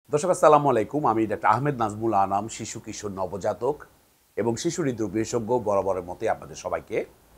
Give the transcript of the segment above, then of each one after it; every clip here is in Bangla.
দর্শক আসসালামু আলাইকুম। আমি ডাক্তার আহমেদ নাজমুল আনাম, শিশু কিশোর নবজাতক এবং শিশু হৃদরোগ বিশেষজ্ঞ। বরাবরের মতোই আপনাদের সবাইকে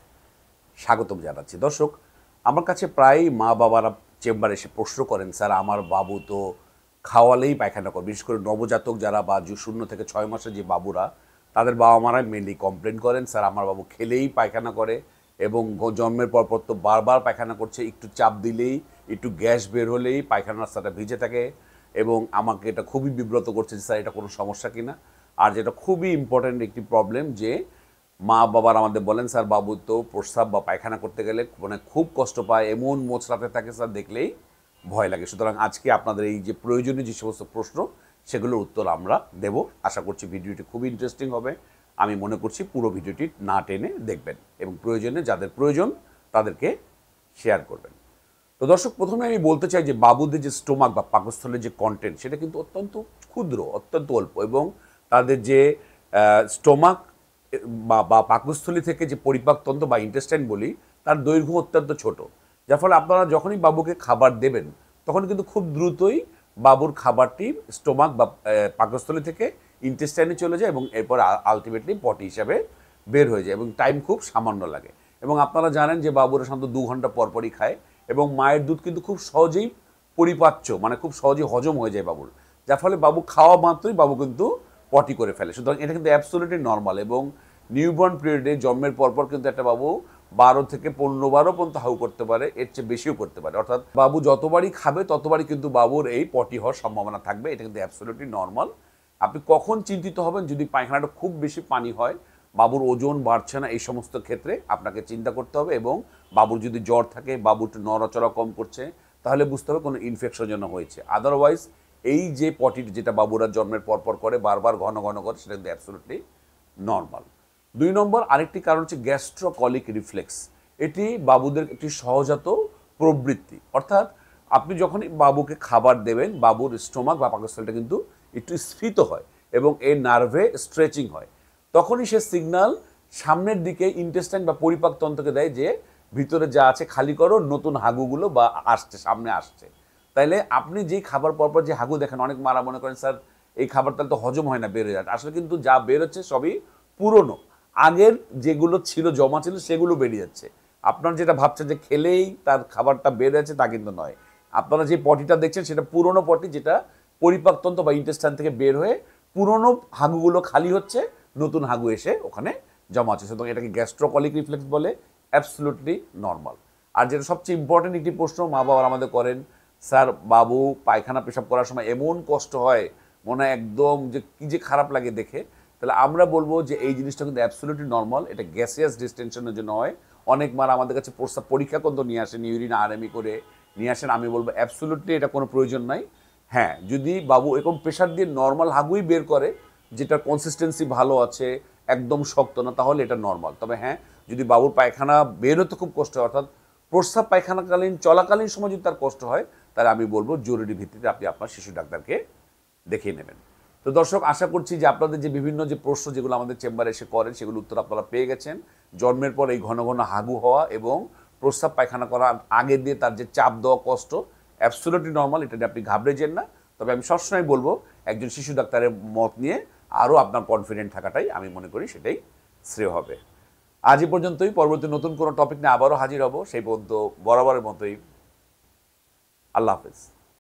স্বাগতম জানাচ্ছি। দর্শক, আমার কাছে প্রায় মা বাবারা চেম্বারে এসে প্রশ্ন করেন, স্যার আমার বাবু তো খাওয়ালেই পায়খানা করে। বিশেষ করে নবজাতক যারা বা 0 থেকে 6 মাসের যে বাবুরা, তাদের বাবা মারাই মেনলি কমপ্লেন করেন, স্যার আমার বাবু খেলেই পায়খানা করে এবং জন্মের পর তো বারবার পায়খানা করছে, একটু চাপ দিলেই, একটু গ্যাস বের হলেই পায়খানার রাস্তাটা ভিজে থাকে এবং আমাকে এটা খুবই বিব্রত করছে যে স্যার এটা কোনো সমস্যা কিনা। আর যেটা খুবই ইম্পর্ট্যান্ট একটি প্রবলেম, যে মা বাবার আমাদের বলেন, স্যার বাবু তো প্রস্রাব বা পায়খানা করতে গেলে মানে খুব কষ্ট পায়, এমন মোচড়াতে থাকে স্যার, দেখলেই ভয় লাগে। সুতরাং আজকে আপনাদের এই যে প্রয়োজনীয় যে সমস্ত প্রশ্ন, সেগুলোর উত্তর আমরা দেব। আশা করছি ভিডিওটি খুবই ইন্টারেস্টিং হবে। আমি মনে করছি পুরো ভিডিওটি না টেনে দেখবেন এবং প্রয়োজনে যাদের প্রয়োজন তাদেরকে শেয়ার করবেন। তো দর্শক, প্রথমে আমি বলতে চাই যে বাবুদের যে স্টোমাক বা পাকস্থলের যে কন্টেন্ট, সেটা কিন্তু অত্যন্ত ক্ষুদ্র, অত্যন্ত অল্প, এবং তাদের যে স্টোমাক বা পাকস্থলী থেকে যে পরিপাকতন্ত্র বা ইন্টেস্টাইন বলি, তার দৈর্ঘ্য অত্যন্ত ছোট। যার ফলে আপনারা যখনই বাবুকে খাবার দেবেন, তখন কিন্তু খুব দ্রুতই বাবুর খাবারটি স্টোমাক বা পাকস্থলী থেকে ইন্টেস্টাইনে চলে যায় এবং এরপর আলটিমেটলি পটি হিসাবে বের হয়ে যায় এবং টাইম খুব সামান্য লাগে। এবং আপনারা জানেন যে বাবুরা সাধারণত 2 ঘন্টা পরপরই খায় এবং মায়ের দুধ কিন্তু খুব সহজেই পরিপাচ্য, মানে খুব সহজেই হজম হয়ে যায় বাবুর, যার ফলে বাবু খাওয়া মাত্রই বাবু কিন্তু পটি করে ফেলে। সুতরাং এটা কিন্তু অ্যাবসোলিউটলি নর্মাল এবং নিউবর্ন পিরিয়ডে জন্মের পরপর কিন্তু একটা বাবু 12 থেকে 15 বারও পর্যন্ত হাউ করতে পারে, এর চেয়ে বেশিও করতে পারে। অর্থাৎ বাবু যতবারই খাবে ততবারই কিন্তু বাবুর এই পটি হওয়ার সম্ভাবনা থাকবে। এটা কিন্তু অ্যাবসোলিউটলি নর্মাল। আপনি কখন চিন্তিত হবেন? যদি পায়খানাটা খুব বেশি পানি হয়, বাবুর ওজন বাড়ছে না, এই সমস্ত ক্ষেত্রে আপনাকে চিন্তা করতে হবে। এবং বাবুর যদি জ্বর থাকে, বাবু একটু নড়াচড়া কম করছে, তাহলে বুঝতে হবে কোনো ইনফেকশন যেন হয়েছে। আদারওয়াইজ এই যে পটি যেটা বাবুরা জন্মের পরপর করে, বারবার ঘন ঘন করে, সেটা কিন্তু অ্যাবসোলিউটলি নর্মাল। 2 নম্বর আরেকটি কারণ হচ্ছে গ্যাস্ট্রোকলিক রিফ্লেক্স। এটি বাবুদের একটি সহজাত প্রবৃত্তি। অর্থাৎ আপনি যখনই বাবুকে খাবার দেবেন, বাবুর স্টোমাক বা পাকস্থলীটা কিন্তু একটু স্ফীত হয় এবং এর নার্ভে স্ট্রেচিং হয়। তখনই সে সিগন্যাল সামনের দিকে ইন্টেস্টাইন বা পরিপাকতন্ত্রকে দেয় যে ভিতরে যা আছে খালি করো, নতুন হাগুগুলো বা আসছে, সামনে আসছে। তাইলে আপনি যেই খাবার পরপর যে হাগু দেখেন, অনেক মারা মনে করেন স্যার এই খাবারটা তো হজম হয় না, বের হয়ে যাচ্ছে। আসলে কিন্তু যা বের হচ্ছে সবই পুরনো, আগের যেগুলো ছিল, জমা ছিল, সেগুলো বেরিয়ে যাচ্ছে। আপনার যেটা ভাবছেন যে খেলেই তার খাবারটা বের হয়েছে, তা কিন্তু নয়। আপনারা যে পটিটা দেখছেন সেটা পুরনো পটি, যেটা পরিপাকতন্ত্র বা ইন্টেস্টাইন থেকে বের হয়ে পুরনো হাগুগুলো খালি হচ্ছে, নতুন হাগু এসে ওখানে জমা হচ্ছে। সুতরাং এটাকে গ্যাস্ট্রোকলিক রিফ্লেক্স বলে, অ্যাবসলুটলি নর্মাল। আর যেটা সবচেয়ে ইম্পর্টেন্ট একটি প্রশ্ন মা বাবার আমাদের করেন, স্যার বাবু পায়খানা পেশাব করার সময় এমন কষ্ট হয়, মনে হয় একদম যে কী যে খারাপ লাগে দেখে। তাহলে আমরা বলবো যে এই জিনিসটা কিন্তু অ্যাবসলুটলি নর্মাল। এটা গ্যাসিয়াস ডিস্টেনশনের জন্য হয়। অনেক মারা আমাদের কাছে প্রস্তাব পরীক্ষা কিন্তু নিয়ে আসেন, ইউরিন আরএমই করে নিয়ে আসেন। আমি বলবো অ্যাবসলুটলি এটা কোনো প্রয়োজন নাই। হ্যাঁ, যদি বাবু এরকম প্রেশার দিয়ে নর্মাল হাগুই বের করে, যেটার কনসিস্টেন্সি ভালো আছে, একদম শক্ত না, তাহলে এটা নর্মাল। তবে হ্যাঁ, যদি বাবুর পায়খানা বের হতে খুব কষ্ট হয়, অর্থাৎ প্রস্রাব পায়খানাকালীন চলাকালীন সময় যদি তার কষ্ট হয়, তাহলে আমি বলবো জরুরি ভিত্তিতে আপনি আপনার শিশু ডাক্তারকে দেখিয়ে নেবেন। তো দর্শক, আশা করছি যে আপনাদের যে বিভিন্ন যে প্রশ্ন যেগুলো আমাদের চেম্বারে এসে করেন, সেগুলো উত্তর আপনারা পেয়ে গেছেন। জন্মের পর এই ঘন ঘন হাগু হওয়া এবং প্রস্রাব পায়খানা করার আগে দিয়ে তার যে চাপ দেওয়া কষ্ট, অ্যাবসোলিউটলি নর্মাল। এটা নিয়ে আপনি ঘাবড়ে যেন না। তবে আমি সবসময় বলবো একজন শিশু ডাক্তারের মত নিয়ে আরও আপনার কনফিডেন্ট থাকাটাই আমি মনে করি সেটাই শ্রেয় হবে। আজ এই পর্যন্তই। পরবর্তী নতুন কোনো টপিক নিয়ে আবারও হাজির হব। সেই পর্যন্ত বরাবরের মতোই আল্লাহ হাফেজ।